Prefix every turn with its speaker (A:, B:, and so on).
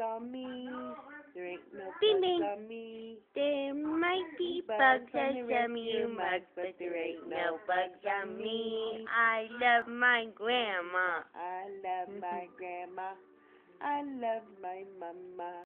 A: on me. There ain't no
B: Ding,
A: bugs
B: ding.
A: on me.
B: There might be bugs at some of you mugs, but there ain't no bugs on me. I love my grandma.
A: I love my grandma. I love my mama.